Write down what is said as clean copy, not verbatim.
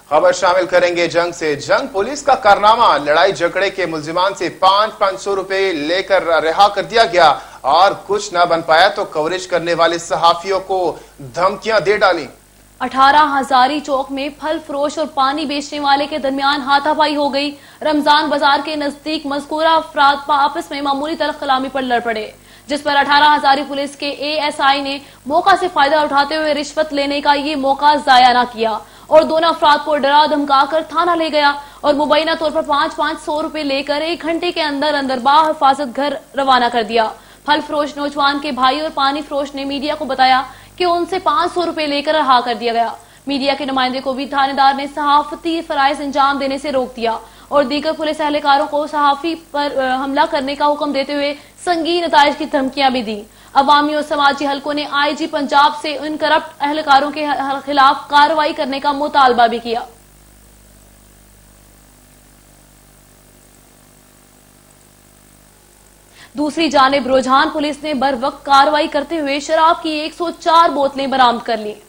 खबर शामिल करेंगे जंग से। जंग पुलिस का कारनामा, लड़ाई झगड़े के मुलजिमान से 500 रुपए लेकर रिहा कर दिया गया और कुछ न बन पाया तो कवरेज करने वाले सहाफियों को धमकियां दे डाली। 18 हजारी चौक में फल फरोश और पानी बेचने वाले के दरमियान हाथापाई हो गई। रमजान बाजार के नजदीक मज़कूरा अफराद आपस में मामूली तलख कलामी पर लड़ पड़े, जिस पर 18 हजारी पुलिस के ASI ने मौका से फायदा उठाते हुए रिश्वत लेने का ये मौका जाया न किया और दोनों अफराद को डरा धमका कर थाना ले गया और मुबैना तौर पर 500 रुपए लेकर 1 घंटे के अंदर अंदर बाहिफाजत घर रवाना कर दिया। फल फरोश नौजवान के भाई और पानी फरोश ने मीडिया को बताया कि उनसे 500 रुपए लेकर रहा कर दिया गया। मीडिया के नुमाइंदे को भी थानेदार ने सहाफती फराइज अंजाम देने से रोक दिया और दीगर पुलिस एहलकारों को सहाफी पर हमला करने का हुक्म देते हुए संगीन नताइज की धमकियां भी दी। अवामी और समाजी हलकों ने IG पंजाब से इन करप्ट एहलकारों के खिलाफ कार्रवाई करने का मुतालबा भी किया। दूसरी जानिब रुझान पुलिस ने बर वक्त कार्रवाई करते हुए शराब की 104 बोतलें बरामद कर ली।